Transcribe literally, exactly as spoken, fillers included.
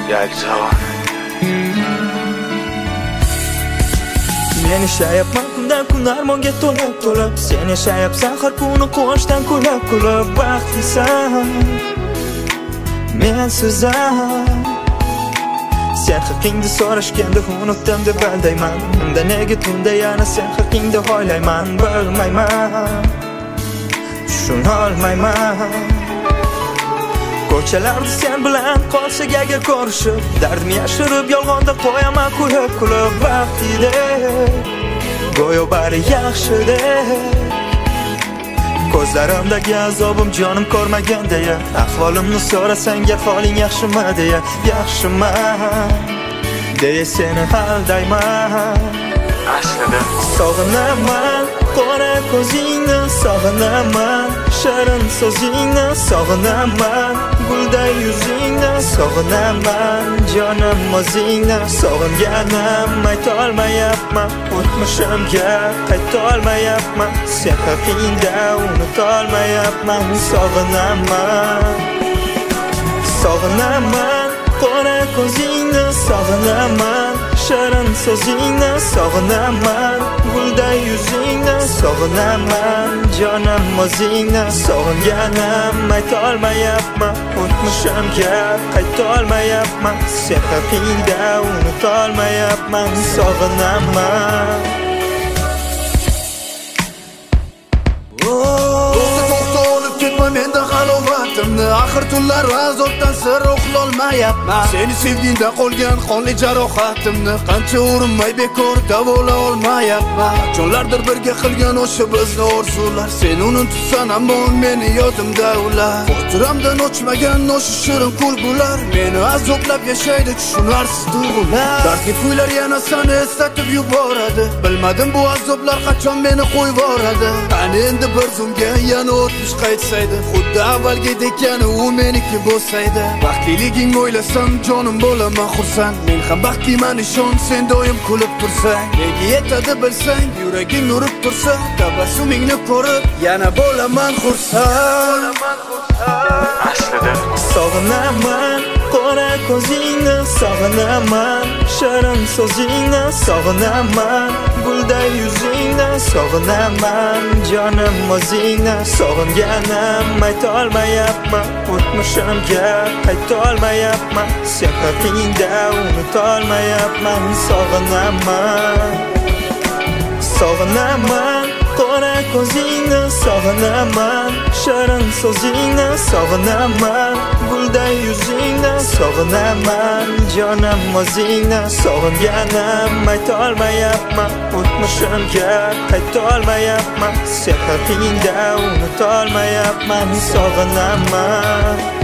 Yakjavon. Men yashayapman kundan kun armonga to'lib to'lib, sen yashayapsan har kuni quvonchdan kulib kulib. Baxtlisan men so'zam, sen haqingda so'rashganda unutdim deb aldayman. Unda nega tunda yana sen haqingda o'ylayman. Bilmayman, tushuna olmayman. Ko'chalarda sen bilan qolsak agar ko'rishib, dardimni yashirib yolg'onda qo'yaman kulib kulib. Vaqtidek go'yo bari yaxshidek, ko'zlarimdagi azobim jonim ko'rmaganda, ahvolimni so'rasang ahvoling yaxshimi deya. Yaxshiman deya seni aldayman. Aslida sog'inaman qora ko'zingni, sog'inaman shirin so'zingni, sog'inaman gulday yuzingni, sog'inaman jonim o'zingni. Sog'inganim aytolmayapman, o'tmishimga qaytolmayapman, sen haqingda unutolmayapman. Sog'inaman, sog'inaman qora ko'zingni, sog'inaman shirin so'zingni, sog'inaman gulday yuzingni, sog'inaman jonim o'zingni. Sog'inganim aytolmayapman, o'tmishimga qaytolmayapman, sen haqingda unutolmayapman. Sog'inaman. Menda halovatimni axir tunlar azobdan sir uxlolmayapman. Seni sevgingda qolgan qonli jarohatimni qancha urinmay bekor davola olmayapman. Qachonlardir birga qilgan o'sha bizni orzular, sen unutsan ammo meni yodimda ular. Xotiramdan o'chmagan o'sha shirin kulgular meni azoblab yashaydi tushunarsiz tuyg'ular. Dardli kuylar yana seni eslatib yuboradi. Bilmadim bu azoblar qachon meni qo'yib yuboradi. Qani endi bir zumga yana o'tmish qaytsaydi, xuddi avvalgidek yana u meniki bo'lsaydi. Baxtliliging o'ylasam jonim bo'laman xursand. Men ham baxtliman ishon, sen doim kulib tursang. Nega yetadi bilsang, yuraging urib tursa, tabassumingni ko'rib yana bo'laman xursand. aslida Sog'inaman qora ko'zingni, sog'inaman shirin so'zingni, sog'inaman gulday yuzingni, sog'inaman jonim o'zingni. Sog'inganim aytolmayapman, o'tmishimga qaytolmayapman, sen haqingda unutolmayapman. Sog'inaman, sog'inaman qora ko'zingni, sog'inaman shirin so'zingni, sog'inaman gulday yuzingni, sog'inaman jonim o'zingni. Sog'inganim aytolmayapman, o'tmishimga qaytolmayapman, sen haqingda unutolmayapman. Sog'inaman.